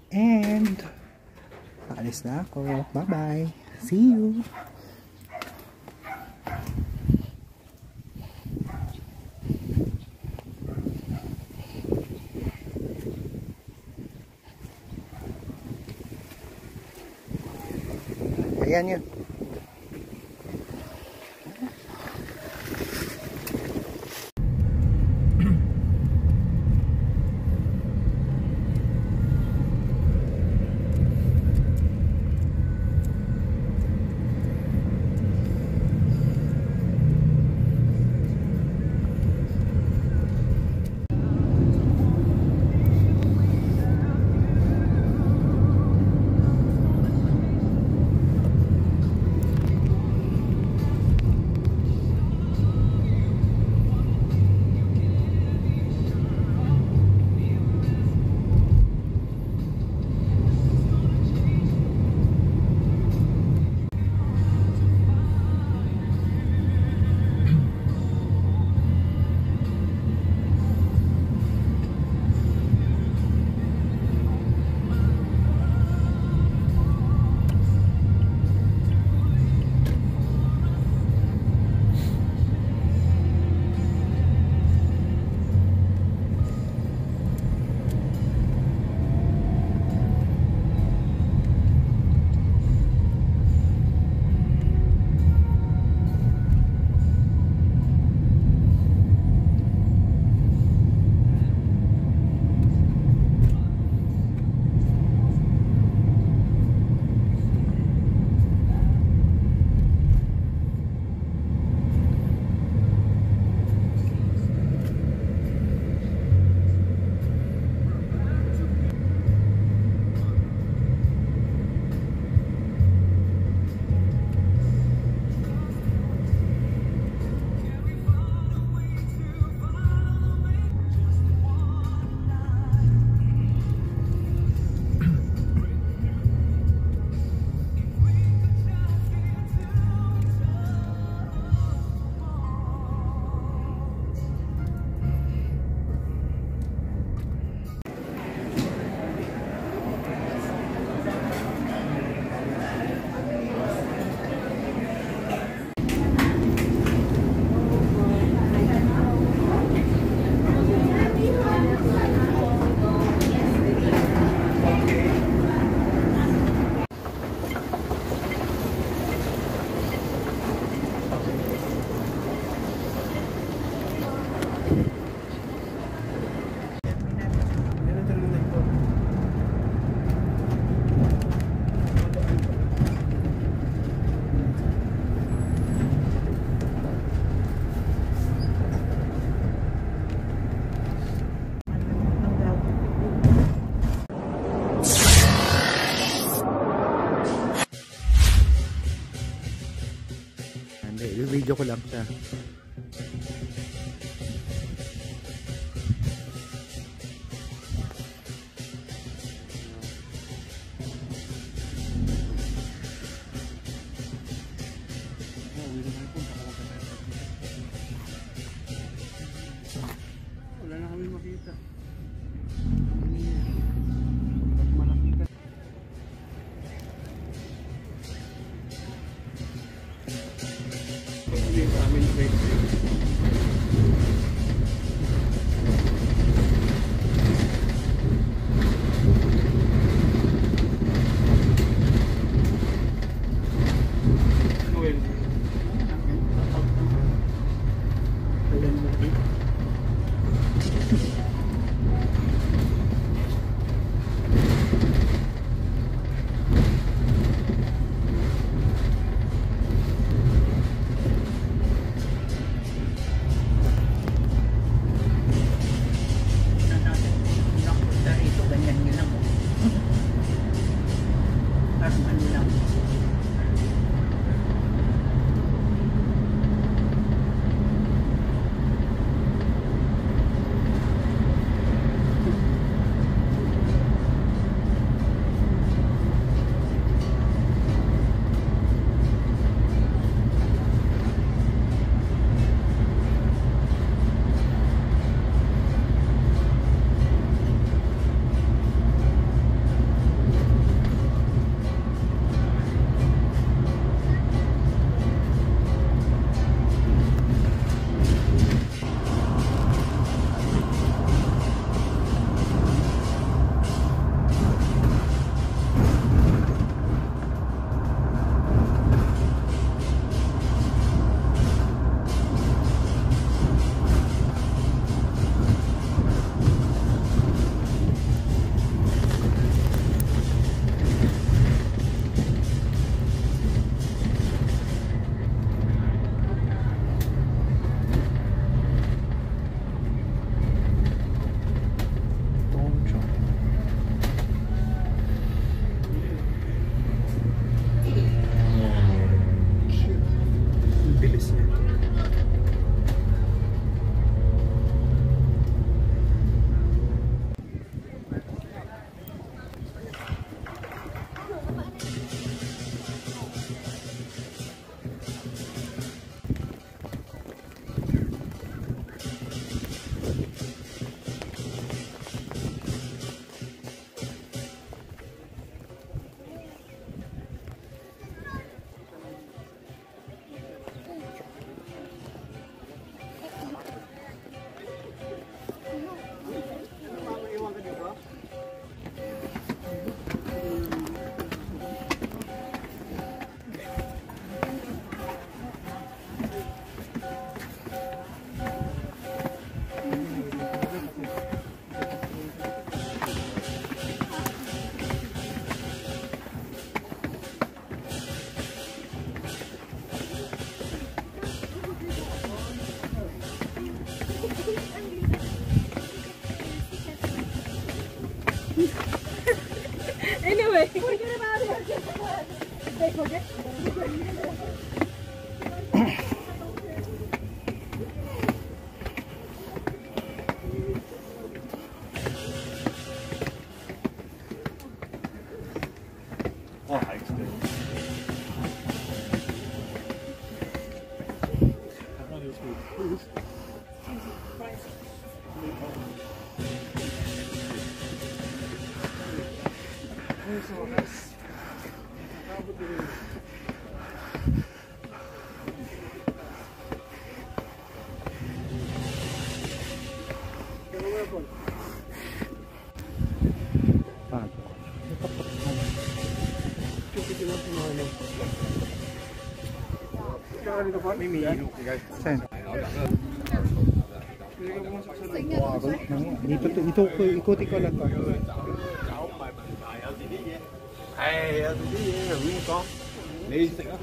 And paalis na ako. Bye-bye. See you. Ayan yun. Video ko lang siya. Wala na kami makita. Ikuti ko lang to. Ay,有啲嘢又點講？你食啊？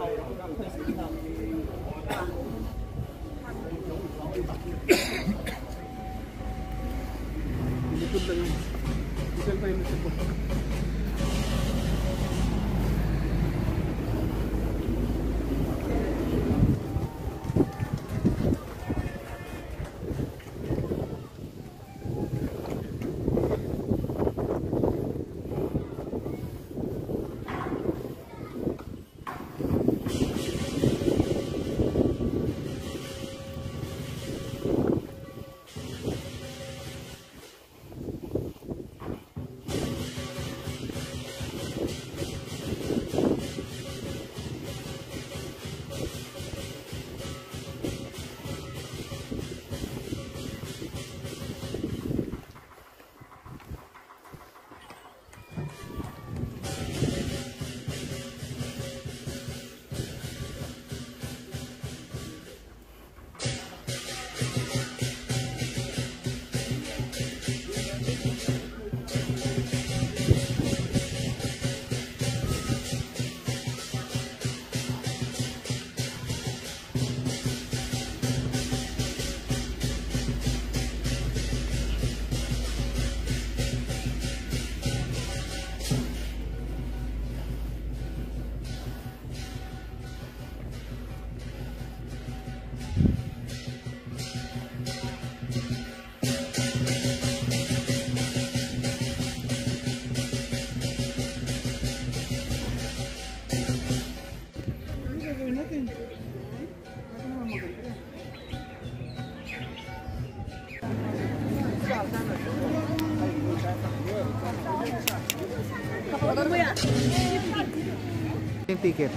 Yung ticket.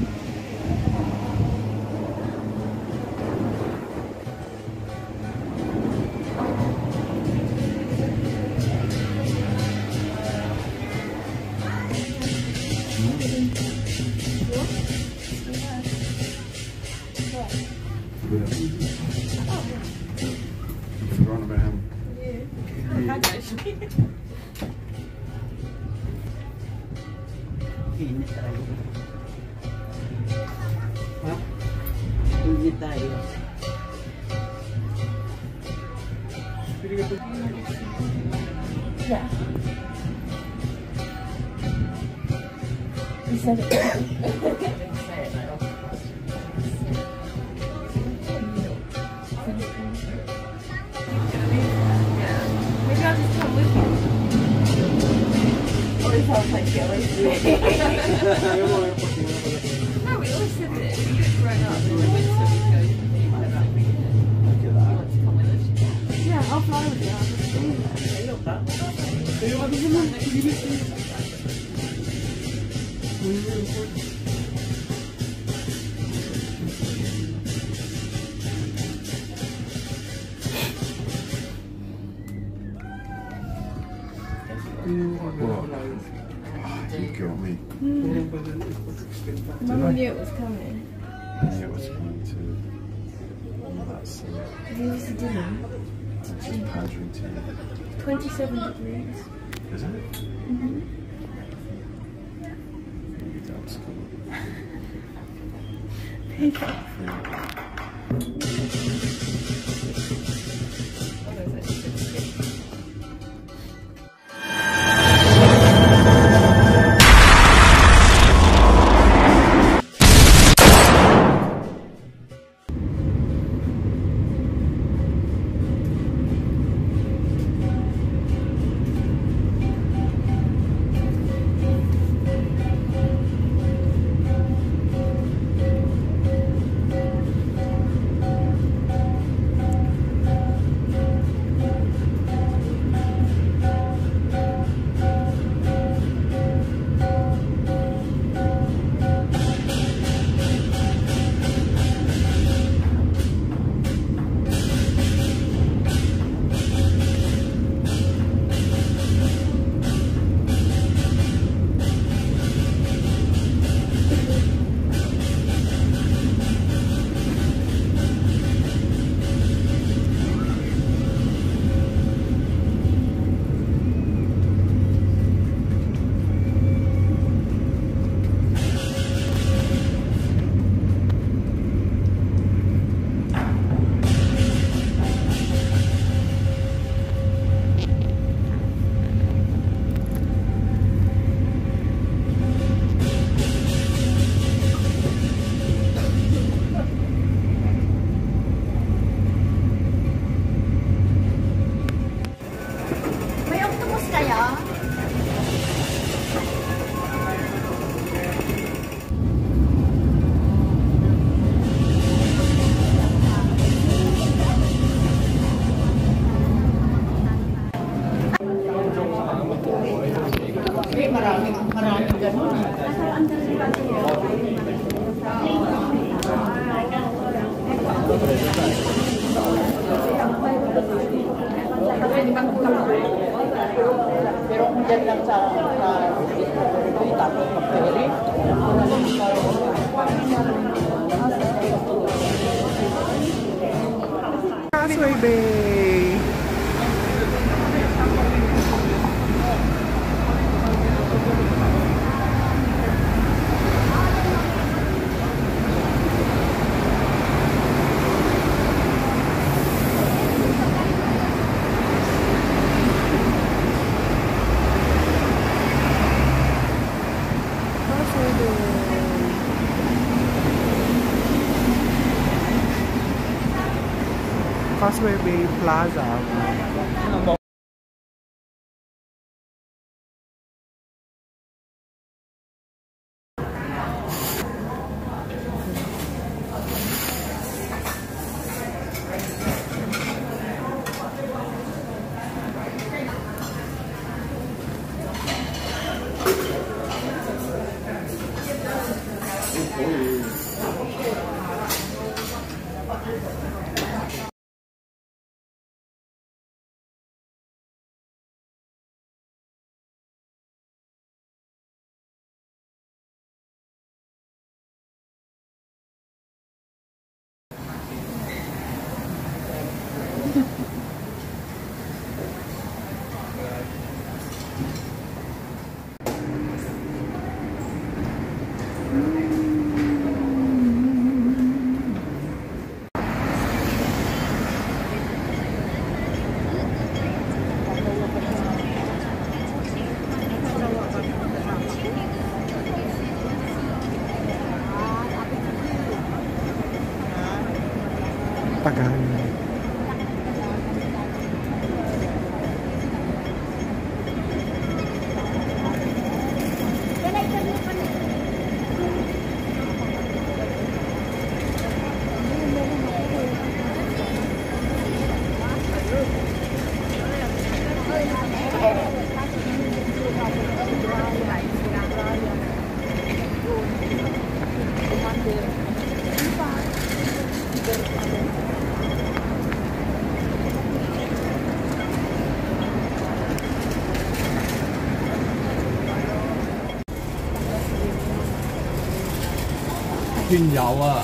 Init tayo. Ha? Init tayo. Yeah. You said it. Maybe I'll just come with you. Or if I'll like go with you. No, we always said that if you get grown up and the winter we go to the thing about weekend. You want to come with us? Yeah, I'll fly with you. I'll just stay You got me. Mum knew it was coming. I knew it was going to all that sun. Where was the dinner? It's just powdering to you. 27 degrees. Is it? Mm-hmm. Maybe that's cool. Yeah. Pero kung dyan lang sa tapos mag-ferry, Causeway Bay! Causeway Bay Plaza. Tagal. 原油啊！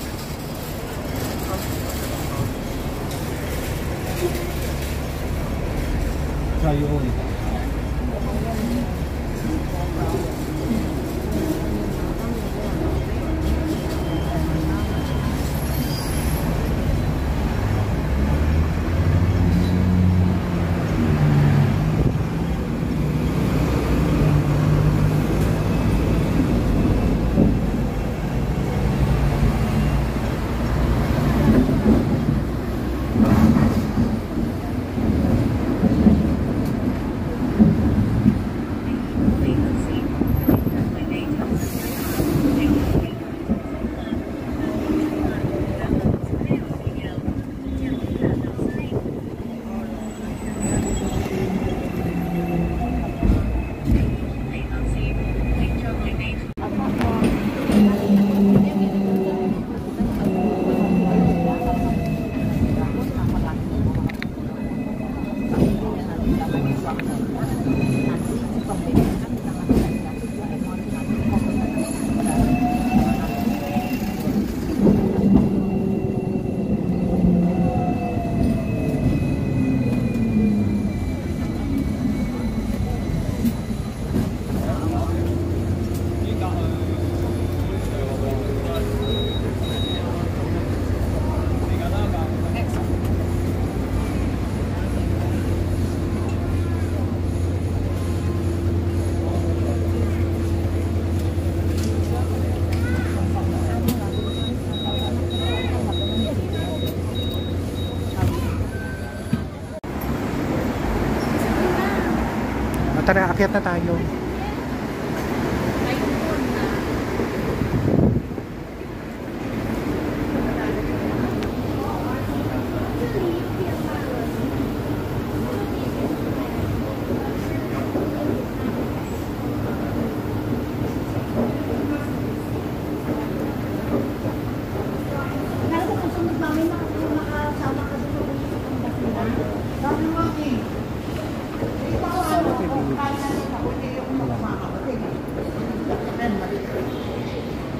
加油！Tara, akyat na tayo.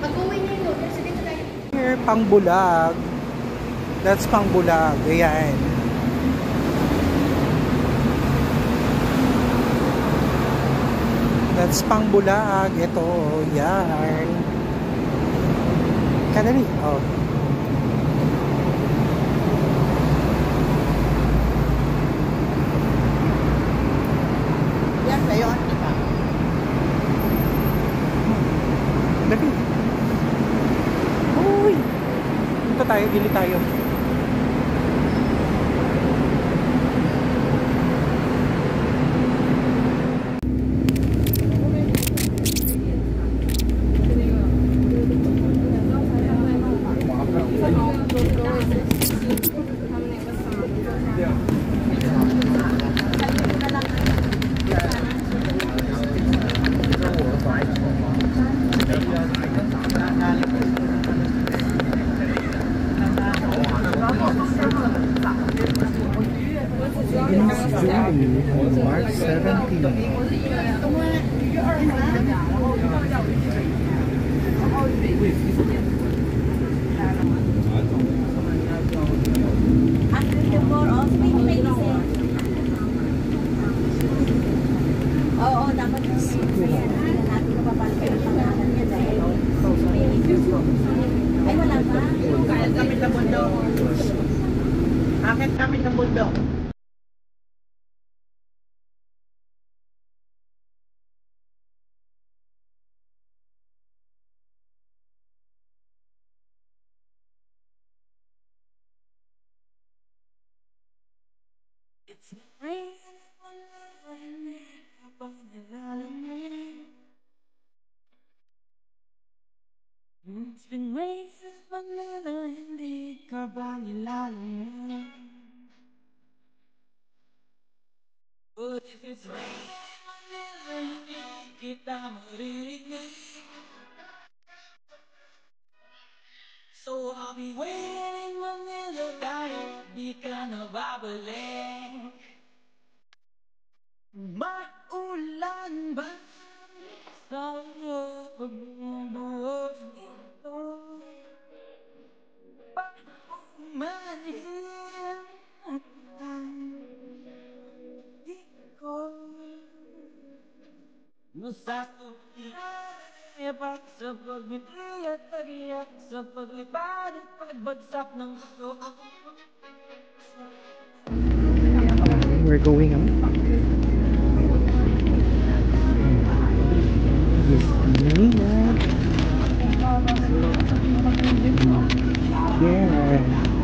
Pag-uwi na yun, kasi dito tayo. Here, Pangbulag. That's Pangbulag. Ayan. That's Pangbulag. Ito. Yan. Kadali. Oh. Yan kayo, di ba? Dali. Uy. Dito tayo. Dili tayo. March 17. Oo, dapat natin kapapalagay ang pangalan niya dahil ay wala ba? Akit kami ng bundok. Akit kami ng bundok. It's been races Manila, hindi ka ba nilalang? But if it's raining Manila, hindi kita maririnig. So I'll be waiting in Manila kahit di ka na babalik. Maulan ba sa pag bumubuhos dito? Pag-umanhin at di ko nasasabihan sa pag-ibig at pag-iyak sa paglipad at pagbagsak ng gusto. We're going up. Yes, yeah.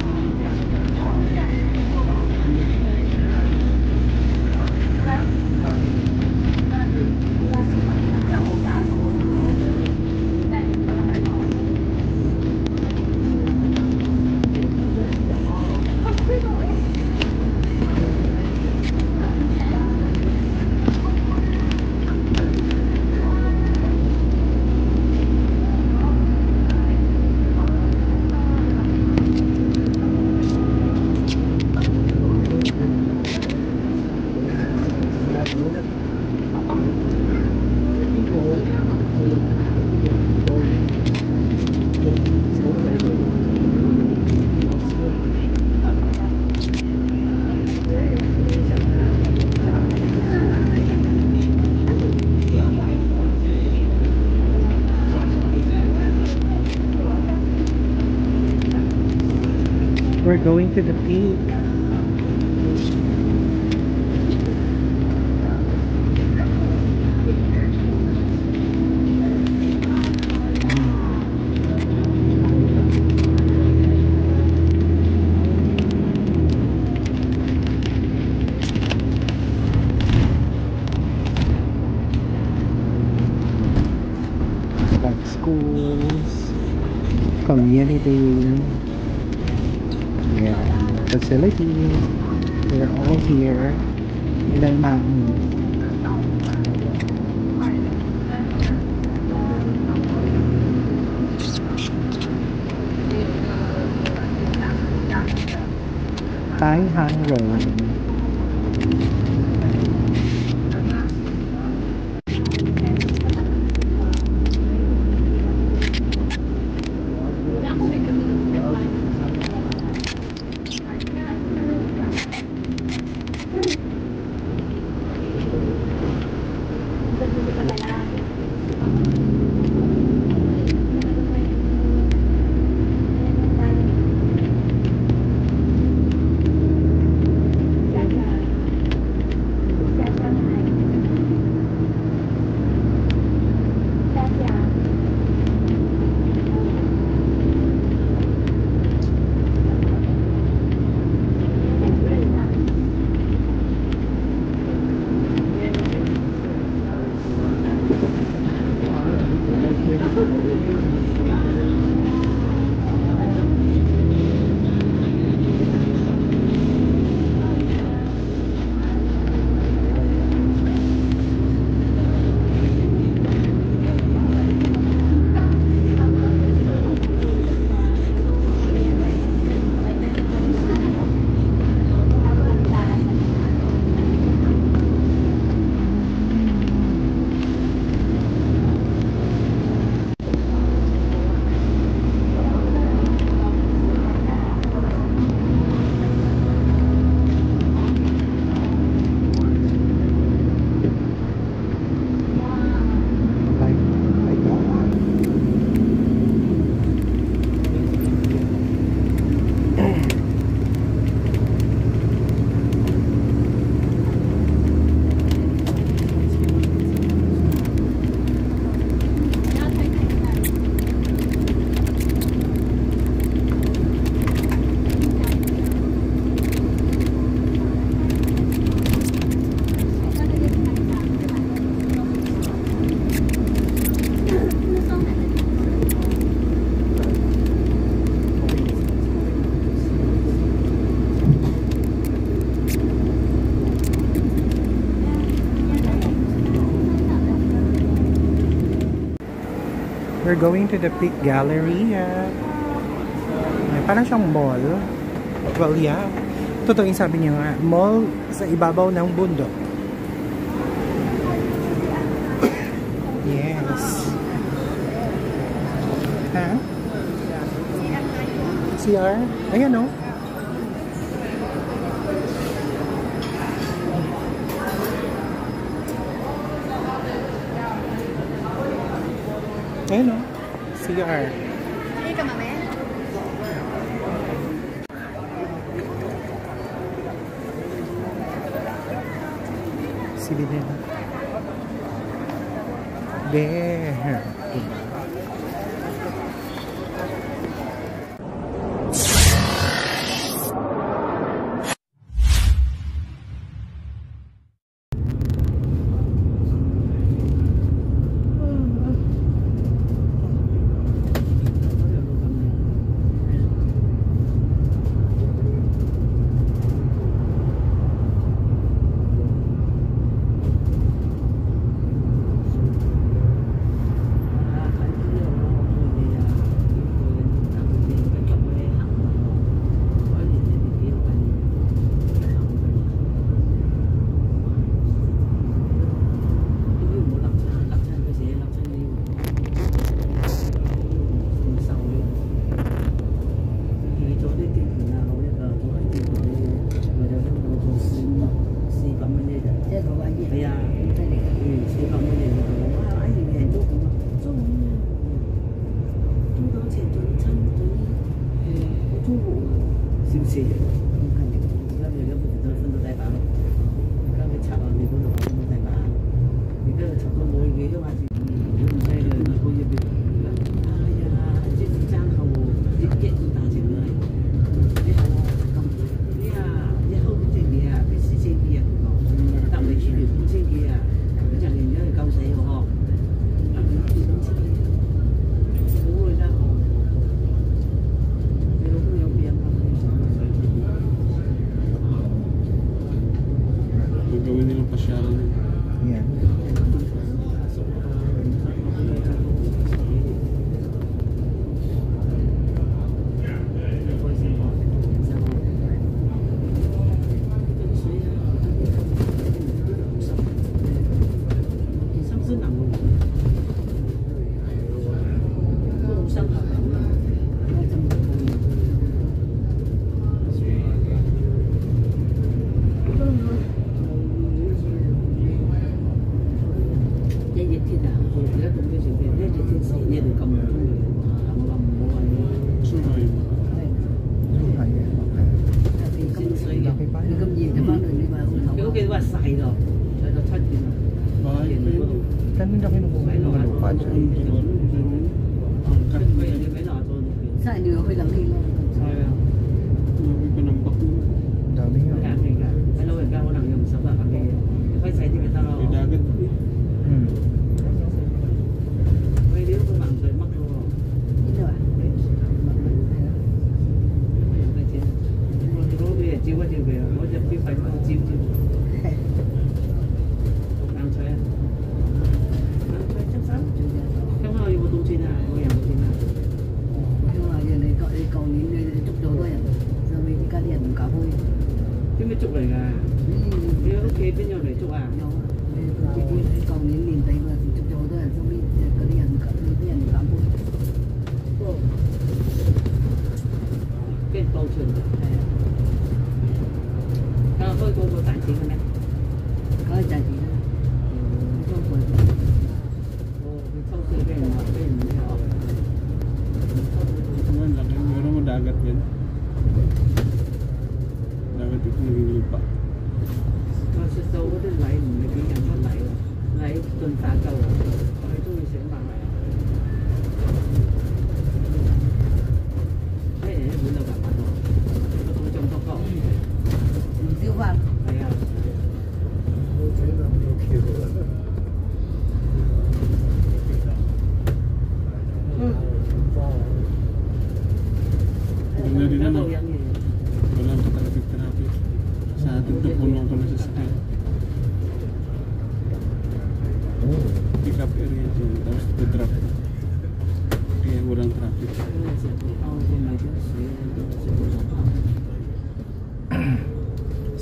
We're going to the peak. Like schools, community, and facilities. They're all here in the mountain. Tai Hang Road. We're going to the Peak Galleria. Parang siyang mall. Well, yeah. Totoo yung sabi niya nga, mall sa ibabaw ng bundok. Yes. Ha? CR? Ayan o. Ayan o. CR. Ini ka mame? Sili nila. There.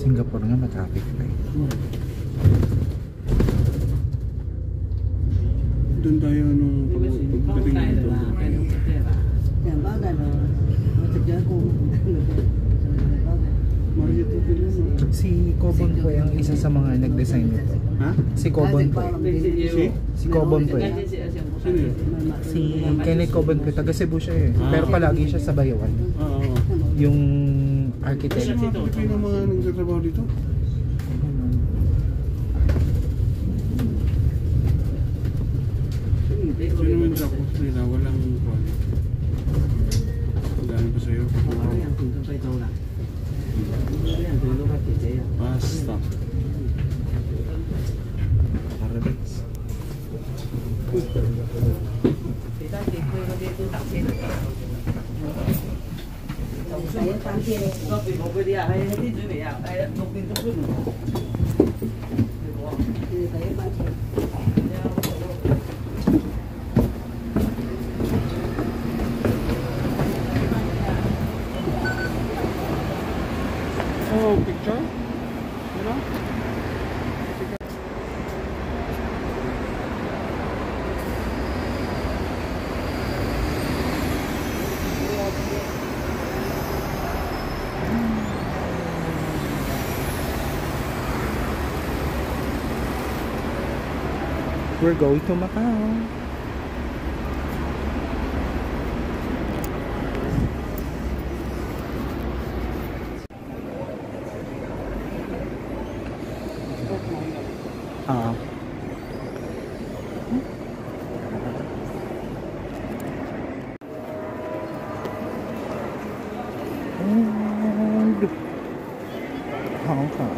Singapore nga matraffic pa eh. Doon tayo nung pagdating dito. Yan ba gano'n? Matagyan ko. Mario Tupilo, no? Si Cobon po ang isa sa mga nag-design nito. Ha? Si Cobon po. Si Cobon po. Sino yun? Si Kenneth Cobon po. Taga Cebu siya eh. Pero palagi siya sa Bayawan. Oo. Yung architect. Sino mga Pilipino mga nagtatrabaho dito? Sino yung tapos nila? Walang quality. Gano'n pa sa'yo? Basta. Arabex. Oh, picture? You know? We're going to Macau. Ah. And Hong Kong.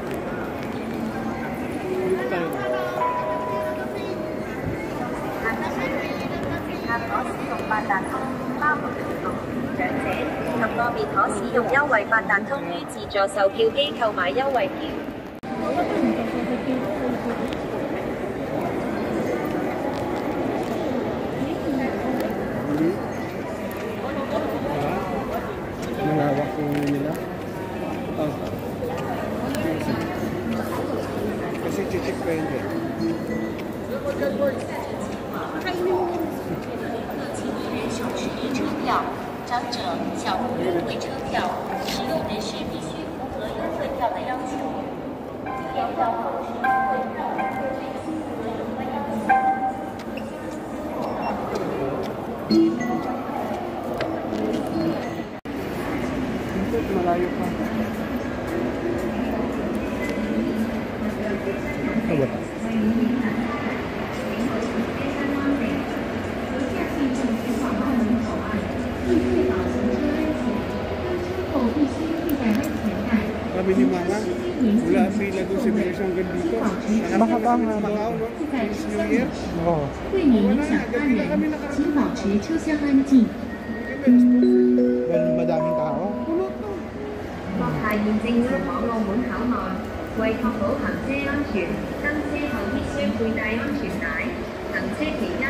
Malawak yung nila. Kasi chichik pa yun eh. 手持列车票，长者享无优惠车票，使用人士必须符合优惠票的要求。验票后是优惠票的最新符合要求。 Malayo pa. Ano ba? Sabi ni Mama, wala sila doon si Melis hanggang dito. Baka ba nga? Macau, no? Since New Year. Oo. 为您享安人，请保持车厢安静。 Ganun madaming tao. 國泰現正前往澳門口岸，為確保行車安全，登車後必須佩戴安全帶。行車期間